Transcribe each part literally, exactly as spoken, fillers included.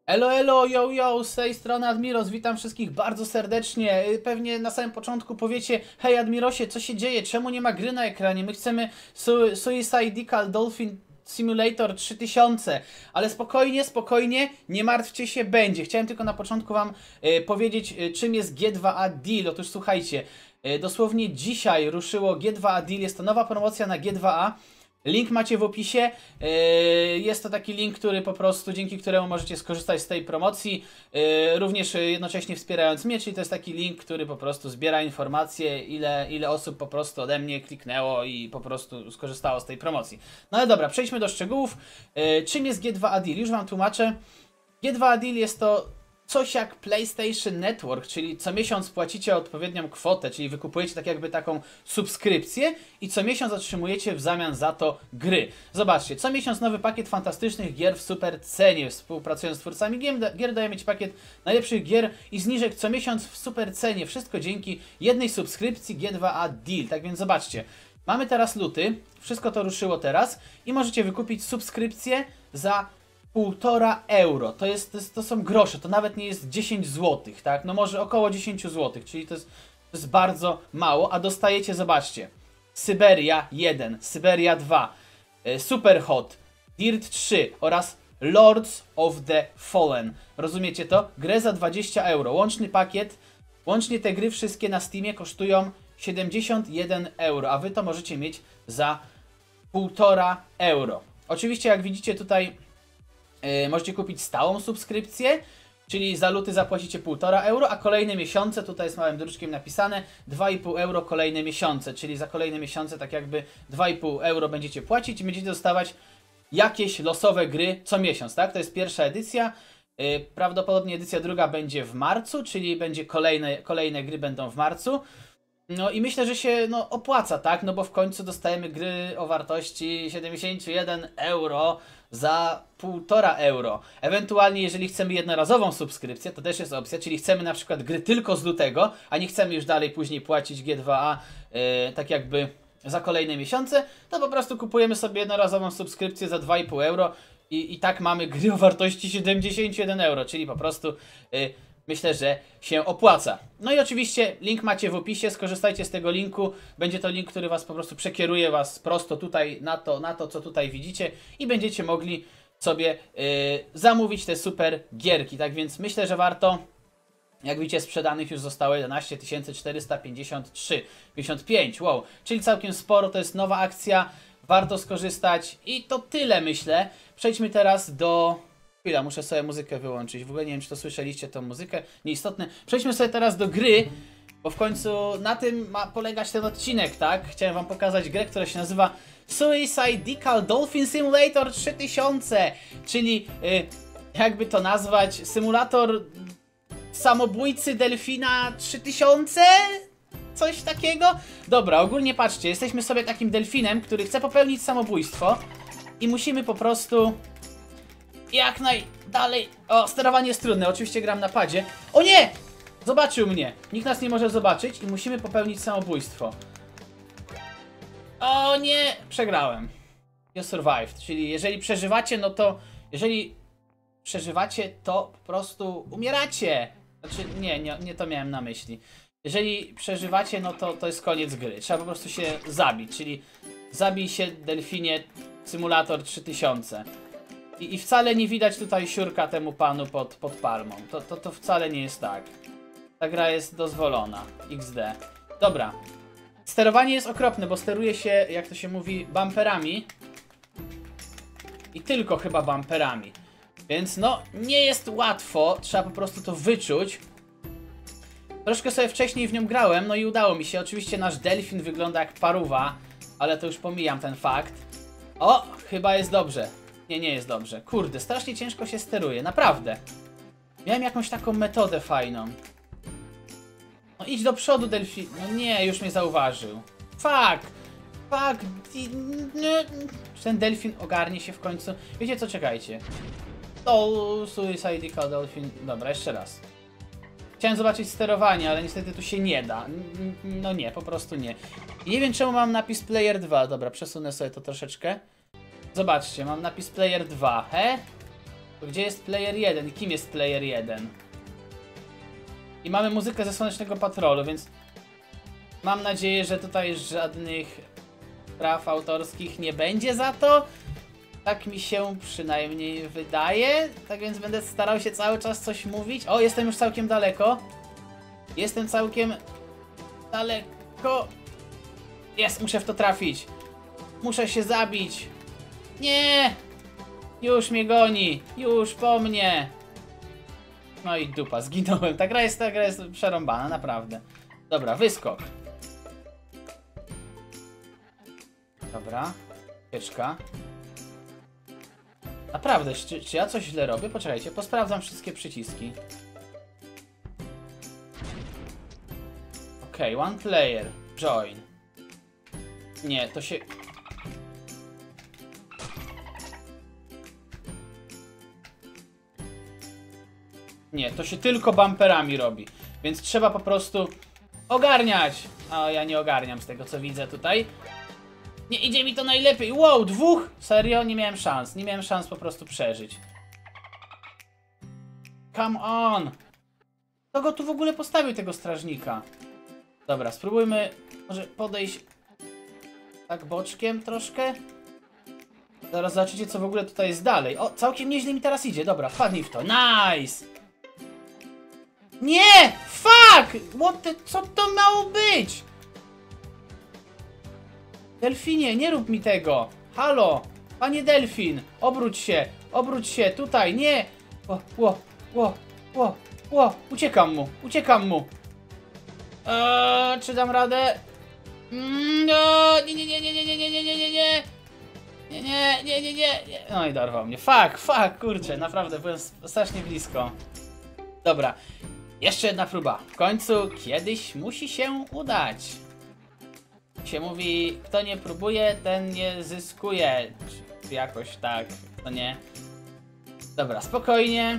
Elo, elo, yo, yo, z tej strony Admiros, witam wszystkich bardzo serdecznie. Pewnie na samym początku powiecie: hej Admirosie, co się dzieje? Czemu nie ma gry na ekranie? My chcemy su Suicidal Dolphin Simulator trzy tysiące. Ale spokojnie, spokojnie, nie martwcie się, będzie. Chciałem tylko na początku wam y, powiedzieć, y, czym jest G dwa A Deal. Otóż słuchajcie, y, dosłownie dzisiaj ruszyło G dwa A Deal, jest to nowa promocja na G dwa A. Link macie w opisie. Jest to taki link, który po prostu, dzięki któremu możecie skorzystać z tej promocji, również jednocześnie wspierając mnie, czyli to jest taki link, który po prostu zbiera informacje, ile, ile osób po prostu ode mnie kliknęło i po prostu skorzystało z tej promocji. No ale dobra, przejdźmy do szczegółów. Czym jest G dwa A Deal? Już wam tłumaczę. G dwa A Deal jest to coś jak PlayStation Network, czyli co miesiąc płacicie odpowiednią kwotę, czyli wykupujecie tak jakby taką subskrypcję i co miesiąc otrzymujecie w zamian za to gry. Zobaczcie, co miesiąc nowy pakiet fantastycznych gier w super cenie. Współpracując z twórcami gier dajemy Ci pakiet najlepszych gier i zniżek co miesiąc w super cenie. Wszystko dzięki jednej subskrypcji G dwa A Deal. Tak więc zobaczcie, mamy teraz luty, wszystko to ruszyło teraz i możecie wykupić subskrypcję za półtora euro. To, jest, to, jest, to są grosze, to nawet nie jest dziesięć złotych, tak? No może około dziesięć złotych, czyli to jest, to jest bardzo mało, a dostajecie, zobaczcie, Syberia jeden, Syberia dwa, Superhot, Dirt trzy oraz Lords of the Fallen. Rozumiecie to? Grę za dwadzieścia euro. Łączny pakiet, łącznie te gry wszystkie na Steamie kosztują siedemdziesiąt jeden euro, a wy to możecie mieć za półtora euro. Oczywiście, jak widzicie tutaj, Yy, możecie kupić stałą subskrypcję, czyli za luty zapłacicie półtora euro, a kolejne miesiące, tutaj jest małym druczkiem napisane, dwa i pół euro kolejne miesiące, czyli za kolejne miesiące tak jakby dwa i pół euro będziecie płacić i będziecie dostawać jakieś losowe gry co miesiąc, tak? To jest pierwsza edycja, yy, prawdopodobnie edycja druga będzie w marcu, czyli będzie kolejne, kolejne gry będą w marcu. No i myślę, że się no, opłaca, tak? No bo w końcu dostajemy gry o wartości siedemdziesiąt jeden euro za półtora euro. Ewentualnie, jeżeli chcemy jednorazową subskrypcję, to też jest opcja, czyli chcemy na przykład gry tylko z lutego, a nie chcemy już dalej później płacić G dwa A yy, tak jakby za kolejne miesiące, to po prostu kupujemy sobie jednorazową subskrypcję za dwa i pół euro i, i tak mamy gry o wartości siedemdziesiąt jeden euro, czyli po prostu yy, myślę, że się opłaca. No i oczywiście link macie w opisie, skorzystajcie z tego linku. Będzie to link, który was po prostu przekieruje was prosto tutaj na to, na to co tutaj widzicie i będziecie mogli sobie yy, zamówić te super gierki. Tak więc myślę, że warto. Jak widzicie, sprzedanych już zostało jedenaście tysięcy czterysta pięćdziesiąt trzy, pięćdziesiąt pięć, wow, czyli całkiem sporo, to jest nowa akcja, warto skorzystać i to tyle, myślę. Przejdźmy teraz do... Chwila, muszę sobie muzykę wyłączyć. W ogóle nie wiem, czy to słyszeliście, tą muzykę. Nieistotne. Przejdźmy sobie teraz do gry, bo w końcu na tym ma polegać ten odcinek, tak? Chciałem wam pokazać grę, która się nazywa Suicidal Dolphin Simulator trzy tysiące, czyli yy, jakby to nazwać, symulator samobójcy delfina trzy tysiące? Coś takiego? Dobra, ogólnie patrzcie, jesteśmy sobie takim delfinem, który chce popełnić samobójstwo i musimy po prostu... jak najdalej... O, sterowanie jest trudne, oczywiście gram na padzie. O nie! Zobaczył mnie. Nikt nas nie może zobaczyć i musimy popełnić samobójstwo. O nie! Przegrałem. You survived, czyli jeżeli przeżywacie, no to... Jeżeli przeżywacie, to po prostu umieracie. Znaczy, nie, nie, nie to miałem na myśli. Jeżeli przeżywacie, no to to jest koniec gry. Trzeba po prostu się zabić, czyli zabij się, delfinie, symulator trzy tysiące. I, I wcale nie widać tutaj siurka temu panu pod, pod palmą. To, to, to wcale nie jest tak. Ta gra jest dozwolona. iks de. Dobra. Sterowanie jest okropne, bo steruje się, jak to się mówi, bumperami. I tylko chyba bumperami. Więc no, nie jest łatwo. Trzeba po prostu to wyczuć. Troszkę sobie wcześniej w nią grałem, no i udało mi się. Oczywiście nasz delfin wygląda jak paruwa, ale to już pomijam ten fakt. O, chyba jest dobrze. Nie, nie jest dobrze. Kurde, strasznie ciężko się steruje, naprawdę. Miałem jakąś taką metodę fajną. No idź do przodu, delfin. No nie, już mnie zauważył. Fuck! Fuck! Czy ten delfin ogarnie się w końcu? Wiecie co, czekajcie. To Suicidal Dolphin... Dobra, jeszcze raz. Chciałem zobaczyć sterowanie, ale niestety tu się nie da. No nie, po prostu nie. I nie wiem czemu mam napis Player dwa. Dobra, przesunę sobie to troszeczkę. Zobaczcie, mam napis Player dwa, he? To gdzie jest player jeden? Kim jest player jeden? I mamy muzykę ze Słonecznego Patrolu, więc mam nadzieję, że tutaj żadnych praw autorskich nie będzie za to. Tak mi się przynajmniej wydaje. Tak więc będę starał się cały czas coś mówić. O, jestem już całkiem daleko. Jestem całkiem daleko. Jest, muszę w to trafić. Muszę się zabić. Nie! Już mnie goni. Już po mnie. No i dupa, zginąłem. Ta gra jest, ta gra jest przerąbana, naprawdę. Dobra, wyskok. Dobra. Pieczka. Naprawdę, czy, czy ja coś źle robię? Poczekajcie, posprawdzam wszystkie przyciski. Okej, okay, one player. Join. Nie, to się... Nie, to się tylko bumperami robi. Więc trzeba po prostu ogarniać. A ja nie ogarniam z tego, co widzę tutaj. Nie idzie mi to najlepiej. Wow, dwóch? Serio? Nie miałem szans. Nie miałem szans po prostu przeżyć. Come on. Kto go tu w ogóle postawił, tego strażnika? Dobra, spróbujmy może podejść tak boczkiem troszkę. Zaraz zobaczycie, co w ogóle tutaj jest dalej. O, całkiem nieźle mi teraz idzie. Dobra, wpadnij w to. Nice! Nie! Fuck! What the... Co to miało być? Delfinie, nie rób mi tego! Halo! Panie delfin! Obróć się! Obróć się! Tutaj! Nie! O, ło, ło, ło, ło! Uciekam mu! Uciekam mu! Eee, czy dam radę? Mm, no, nie, nie, nie, nie, nie, nie, nie, nie, nie, nie, nie! Nie, nie, nie, nie, nie, nie. No i dorwał mnie. Fuck, fuck, kurczę, naprawdę byłem strasznie blisko. Dobra, jeszcze jedna próba. W końcu kiedyś musi się udać. Się mówi, kto nie próbuje, ten nie zyskuje. Czy jakoś tak, to nie. Dobra, spokojnie.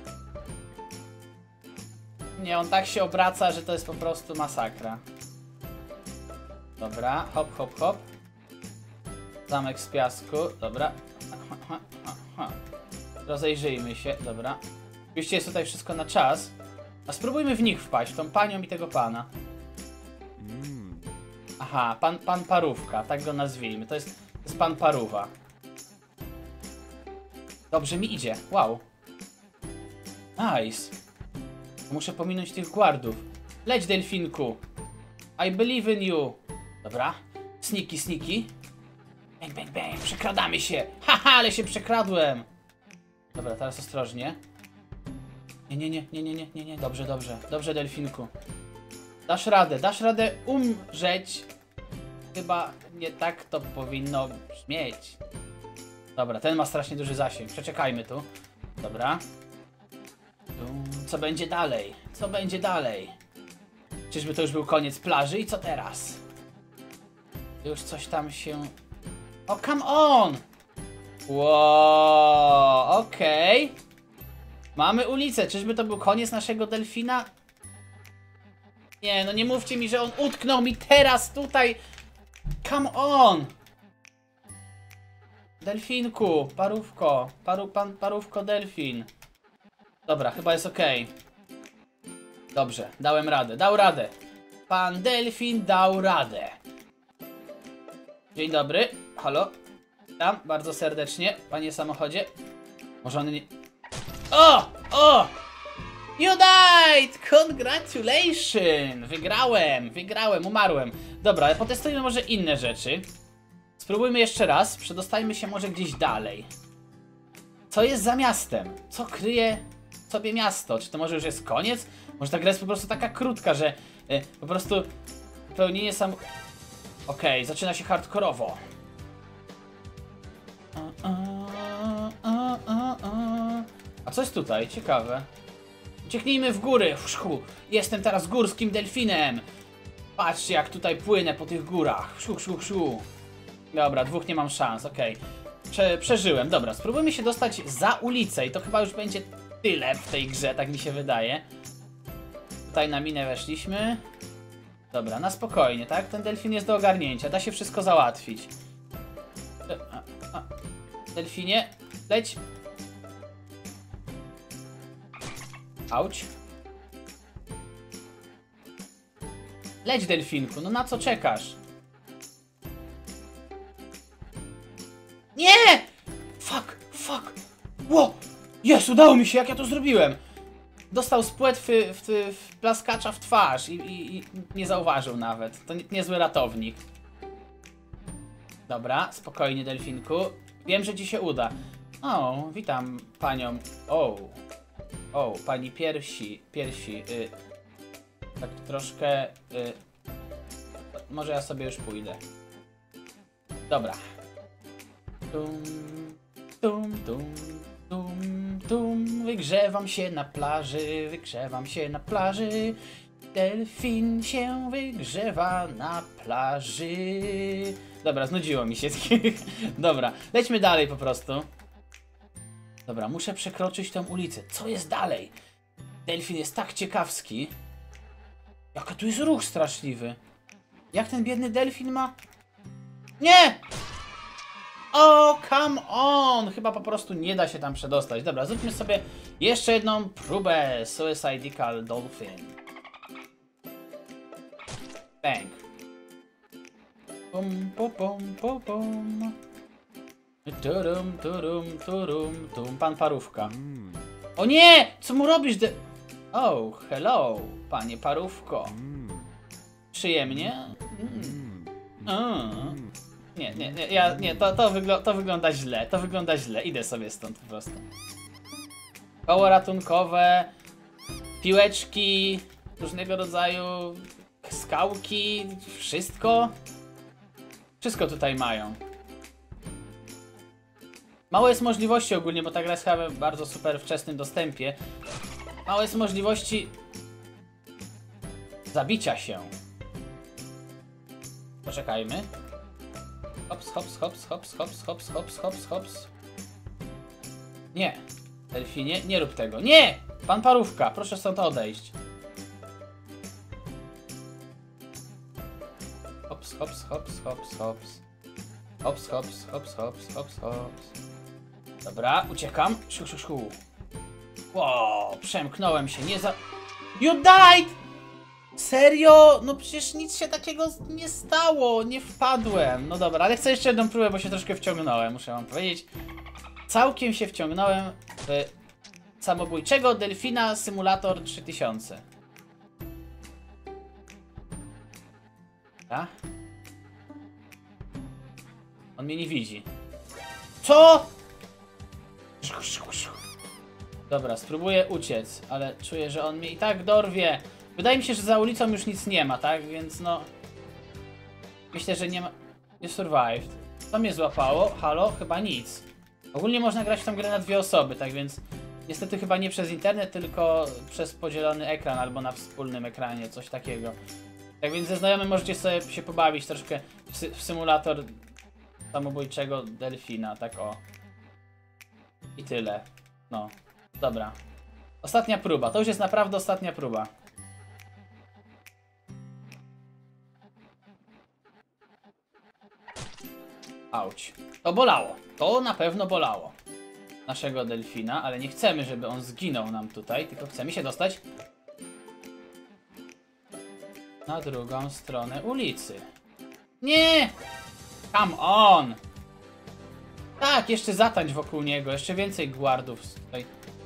Nie, on tak się obraca, że to jest po prostu masakra. Dobra, hop, hop, hop. Zamek z piasku, dobra. Rozejrzyjmy się, dobra. Oczywiście jest tutaj wszystko na czas. A spróbujmy w nich wpaść, w tą panią i tego pana. Aha, pan, pan Parówka, tak go nazwijmy. To jest, to jest pan Paruwa. Dobrze mi idzie, wow. Nice. Muszę pominąć tych guardów. Leć, delfinku. I believe in you. Dobra. Sniki, sniki. Bang, bang, bang. Przekradamy się. Haha, ale się przekradłem. Dobra, teraz ostrożnie. Nie, nie, nie, nie, nie, nie, nie, nie. Dobrze, dobrze. Dobrze, delfinku. Dasz radę, dasz radę umrzeć. Chyba nie tak to powinno brzmieć. Dobra, ten ma strasznie duży zasięg. Przeczekajmy tu. Dobra. Co będzie dalej? Co będzie dalej? Czyżby to już był koniec plaży i co teraz? Już coś tam się... O, come on! Wow, okej. Okay. Mamy ulicę. Czyżby to był koniec naszego delfina? Nie, no nie mówcie mi, że on utknął mi teraz tutaj. Come on! Delfinku, parówko. Paru, pan, parówko, delfin. Dobra, chyba jest okej. Okay. Dobrze, dałem radę, dał radę. Pan delfin dał radę. Dzień dobry, halo. Witam bardzo serdecznie, panie samochodzie. Może on nie... O! O! You died! Congratulations! Wygrałem, wygrałem, umarłem. Dobra, ale potestujmy może inne rzeczy. Spróbujmy jeszcze raz, przedostajmy się może gdzieś dalej. Co jest za miastem? Co kryje sobie miasto? Czy to może już jest koniec? Może ta gra jest po prostu taka krótka, że y, po prostu pełnienie sam... Okej, okay, zaczyna się hardkorowo. A, a, a, a, a. a co jest tutaj? Ciekawe. Ucieknijmy w góry. Szchu. Jestem teraz górskim delfinem. Patrzcie, jak tutaj płynę po tych górach. Szu, szu, szu. Dobra, dwóch nie mam szans, okej. Okay. Prze przeżyłem. Dobra, spróbujmy się dostać za ulicę i to chyba już będzie tyle w tej grze, tak mi się wydaje. Tutaj na minę weszliśmy. Dobra, na spokojnie, tak? Ten delfin jest do ogarnięcia, da się wszystko załatwić. A, a. Delfinie, leć. Auć. Leć, delfinku, no na co czekasz? Nie! Fuck, fuck. Ło! Jest, udało mi się, jak ja to zrobiłem. Dostał z płetwy w, w, w plaskacza w twarz i, i, i nie zauważył nawet. To nie, niezły ratownik. Dobra, spokojnie, delfinku. Wiem, że ci się uda. O, witam panią. O, o, pani piersi, piersi. Y, tak troszkę. Y, może ja sobie już pójdę. Dobra. Tum, tum, tum, tum, tum. Wygrzewam się na plaży, wygrzewam się na plaży. Delfin się wygrzewa na plaży. Dobra, znudziło mi się. Dobra, lećmy dalej po prostu. Dobra, muszę przekroczyć tę ulicę. Co jest dalej? Delfin jest tak ciekawski. Jaka tu jest ruch straszliwy. Jak ten biedny delfin ma... Nie! O, come on! Chyba po prostu nie da się tam przedostać. Dobra, zróbmy sobie jeszcze jedną próbę. Suicidal Dolphin. Bang. Pum, pum, pum, pum, pum. Turum, turum, turum, tum. Pan Parówka. O nie! Co mu robisz, de... Oh, hello, panie Parówko. Przyjemnie? Mm. Mm. Nie, nie, nie, ja, nie, to, to, wygl to wygląda źle, to wygląda źle. Idę sobie stąd po prostu. Koło ratunkowe, piłeczki, różnego rodzaju skałki, wszystko. Wszystko tutaj mają. Mało jest możliwości ogólnie, bo ta gra jest chyba w bardzo super wczesnym dostępie. Mało jest możliwości zabicia się. Poczekajmy. Hops, hops, hops, hops, hops, hops, hops, hops, hops. Nie. Delfinie, nie rób tego. Nie! Pan Parówka, proszę stąd odejść. Hops, hops, hops, hops, hops. Hops, hops, hops, hops, hops, hops. Dobra, uciekam. Szu, szu, szu. Wow, przemknąłem się, nie za... You died! Serio? No przecież nic się takiego nie stało, nie wpadłem. No dobra, ale chcę jeszcze jedną próbę, bo się troszkę wciągnąłem, muszę wam powiedzieć. Całkiem się wciągnąłem w samobójczego delfina Simulator trzy tysiące. A? On mnie nie widzi. Co? Dobra, spróbuję uciec, ale czuję, że on mnie i tak dorwie. Wydaje mi się, że za ulicą już nic nie ma, tak? Więc no... Myślę, że nie ma... Nie survived. Co mnie złapało? Halo? Chyba nic. Ogólnie można grać w tą grę na dwie osoby, tak więc... Niestety chyba nie przez internet, tylko przez podzielony ekran albo na wspólnym ekranie, coś takiego. Tak więc ze znajomym możecie sobie się pobawić troszkę w, sy w symulator samobójczego delfina, tak o. I tyle. No, dobra. Ostatnia próba, to już jest naprawdę ostatnia próba. Auć. To bolało. To na pewno bolało. Naszego delfina, ale nie chcemy, żeby on zginął nam tutaj, tylko chcemy się dostać na drugą stronę ulicy. Nie! Come on! Tak, jeszcze zatańcz wokół niego, jeszcze więcej guardów tutaj.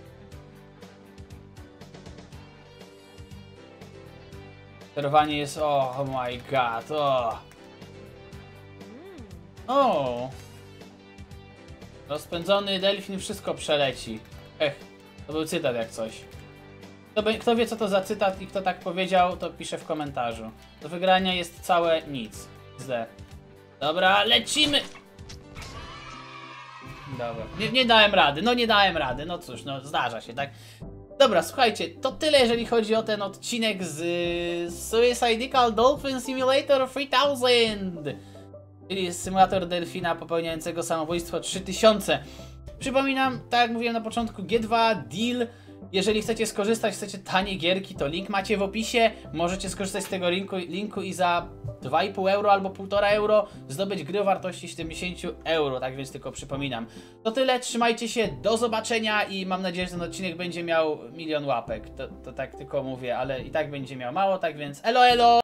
Sterowanie jest... Oh my god, o! O! Rozpędzony delfin wszystko przeleci. Ech, to był cytat jak coś. Kto, by, kto wie co to za cytat i kto tak powiedział, to pisze w komentarzu. Do wygrania jest całe nic. Źle. Dobra, lecimy! Dobra, nie, nie dałem rady, no nie dałem rady, no cóż, no zdarza się, tak? Dobra, słuchajcie, to tyle jeżeli chodzi o ten odcinek z y, Suicidal Dolphin Simulator trzy tysiące. Czyli symulator delfina popełniającego samobójstwo trzy tysiące. Przypominam, tak jak mówiłem na początku, G dwa, Deal Jeżeli chcecie skorzystać, chcecie tanie gierki, to link macie w opisie. Możecie skorzystać z tego linku, linku i za dwa i pół euro albo półtora euro zdobyć gry o wartości siedemdziesiąt euro. Tak więc tylko przypominam. To tyle, trzymajcie się, do zobaczenia i mam nadzieję, że ten odcinek będzie miał milion łapek. To, to tak tylko mówię, ale i tak będzie miał mało, tak więc elo elo!